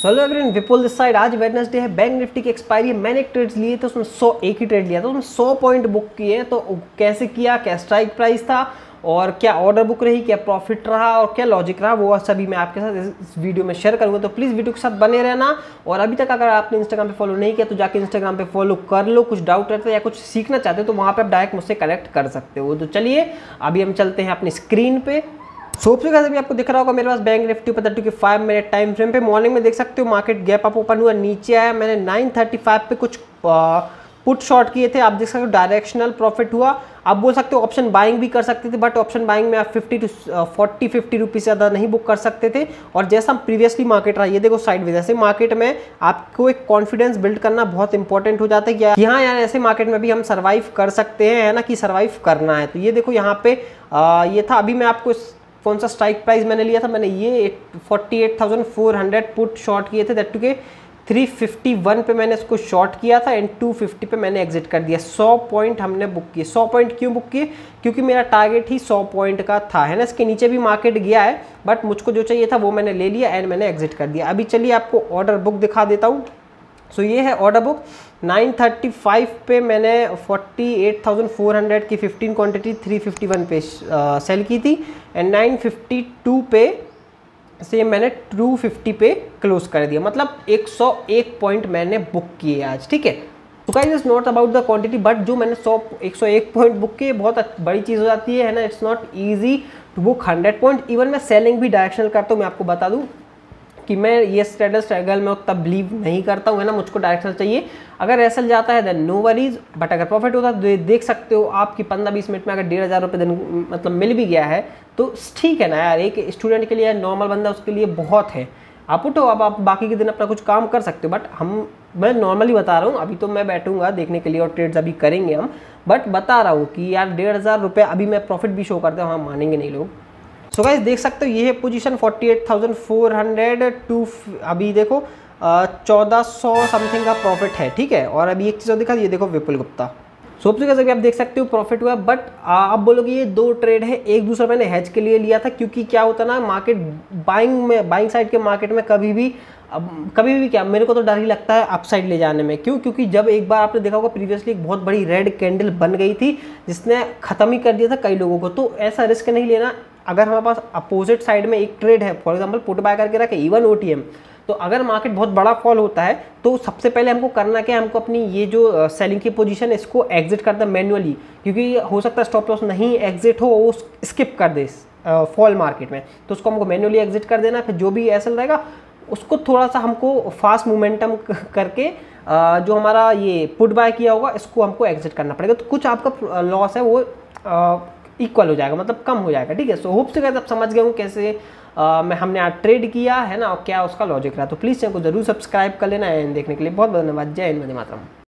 Hello everyone, Vipul this side. आज Wednesday है, bank Nifty की एक्सपायरी है। मैंने एक ट्रेड लिए थे, उसमें 100 एक ही ट्रेड लिया था, उसमें 100 पॉइंट बुक किए हैं। तो कैसे किया, क्या स्ट्राइक प्राइस था और क्या ऑर्डर बुक रही, क्या प्रॉफिट रहा और क्या लॉजिक रहा, वो सभी मैं आपके साथ इस वीडियो में शेयर करूंगा। तो प्लीज़ वीडियो के साथ बने रहना। और अभी तक अगर आपने इंस्टाग्राम पे फॉलो नहीं किया तो जाके इंस्टाग्राम पे फॉलो कर लो। कुछ डाउट रहता है या कुछ सीखना चाहते हो तो वहाँ पे आप डायरेक्ट मुझसे कनेक्ट कर सकते हो। तो चलिए अभी हम चलते हैं अपनी स्क्रीन पे। सबसे पहले भी आपको दिख रहा होगा मेरे पास बैंक निफ्टी पर 5 मिनट टाइम फ्रेम पे मॉर्निंग में देख सकते हो मार्केट गैप अप ओपन हुआ, नीचे आया। मैंने 9:35 पे कुछ पुट शॉर्ट किए थे, आप देख सकते हो डायरेक्शनल प्रॉफिट हुआ। आप बोल सकते हो ऑप्शन बाइंग भी कर सकते थे, बट ऑप्शन बाइंग में आप 50 रुपीज़ से ज़्यादा नहीं बुक कर सकते थे। और जैसा प्रीवियसली मार्केट रहा, ये देखो साइड वेज, ऐसे मार्केट में आपको एक कॉन्फिडेंस बिल्ड करना बहुत इंपॉर्टेंट हो जाता है कि हाँ यार ऐसे मार्केट में भी हम सर्वाइव कर सकते हैं, है ना, कि सर्वाइव करना है। तो ये देखो यहाँ पे ये था। अभी मैं आपको कौन सा स्ट्राइक प्राइस मैंने लिया था, मैंने ये 48,400 पुट शॉर्ट किए थे, दैट टू के 351 पे मैंने इसको शॉर्ट किया था एंड 250 पे मैंने एग्जिट कर दिया। 100 पॉइंट हमने बुक किए। 100 पॉइंट क्यों बुक किए? क्योंकि मेरा टारगेट ही 100 पॉइंट का था, है ना। इसके नीचे भी मार्केट गया है, बट मुझको जो चाहिए था वो मैंने ले लिया एंड मैंने एग्जिट कर दिया। अभी चलिए आपको ऑर्डर बुक दिखा देता हूँ। सो ये है ऑर्डर बुक। 9:35 पे मैंने 48,400 की 15 क्वांटिटी 351 पे सेल की थी एंड 9:52 पे से मैंने 250 पे क्लोज कर दिया। मतलब 101 पॉइंट मैंने बुक किए आज, ठीक है। तो guys it's not about the quantity, but जो मैंने 101 पॉइंट बुक किए बहुत बड़ी चीज़ हो जाती है ना। It's not easy to book 100 point. Even मैं सेलिंग भी डायरेक्शनल करता हूँ। मैं आपको बता दूँ कि मैं ये स्ट्रगल में उतना बिलीव नहीं करता हूँ, है ना। मुझको डायरेक्शनल चाहिए। अगर एसएल जाता है देन नो वरीज, बट अगर प्रॉफिट होता है तो देख सकते हो आपकी 15-20 मिनट में अगर 1,500 रुपये दिन मतलब मिल भी गया है तो ठीक है ना यार। एक स्टूडेंट के लिए, नॉर्मल बंदा, उसके लिए बहुत है। आप उठो, अब आप बाकी के दिन अपना कुछ काम कर सकते हो। बट मैं नॉर्मली बता रहा हूँ, अभी तो मैं बैठूंगा देखने के लिए और ट्रेड्स अभी करेंगे हम, बट बता रहा हूँ कि यार 1,500 रुपये अभी मैं प्रॉफिट भी शो करता हूँ, हाँ मानेंगे नहीं लोग। सो गाइस देख सकते हो ये है पोजीशन 48,400 टू अभी देखो 1,400 समथिंग का प्रॉफिट है, ठीक है। और अभी एक चीज़ और दिखा, ये देखो विपुल गुप्ता। सबसे कैसे आप देख सकते हो प्रॉफिट हुआ, बट आप बोलोगे ये दो ट्रेड है। एक दूसरा मैंने हेज के लिए लिया था, क्योंकि क्या होता ना मार्केट बाइंग साइड के मार्केट में कभी भी क्या, मेरे को तो डर ही लगता है अपसाइड ले जाने में। क्यों? क्योंकि जब एक बार आपने देखा होगा प्रीवियसली एक बहुत बड़ी रेड कैंडल बन गई थी जिसने खत्म ही कर दिया था कई लोगों को। तो ऐसा रिस्क नहीं लेना। अगर हमारे पास अपोजिट साइड में एक ट्रेड है, फॉर एग्जांपल पुट बाय करके रखे, इवन ओटीएम, तो अगर मार्केट बहुत बड़ा फॉल होता है तो सबसे पहले हमको करना क्या है, हमको अपनी ये जो सेलिंग की पोजीशन है इसको एग्जिट करना मैन्युअली। क्योंकि हो सकता है स्टॉप लॉस नहीं एग्जिट हो, वो स्किप कर दे फॉल मार्केट में, तो उसको हमको मैन्युअली एग्जिट कर देना। फिर जो भी एसएल रहेगा उसको थोड़ा सा हमको फास्ट मोमेंटम करके जो हमारा ये पुट बाय किया होगा इसको हमको एग्जिट करना पड़ेगा। तो कुछ आपका लॉस है वो इक्वल हो जाएगा, मतलब कम हो जाएगा, ठीक है। सो होप से गाइस आप समझ गए हूँ कैसे हमने आज ट्रेड किया है ना, और क्या उसका लॉजिक रहा। तो प्लीज़ चैनल को जरूर सब्सक्राइब कर लेना। एंड देखने के लिए बहुत बहुत धन्यवाद। जय हिंद, वंदे मातरम।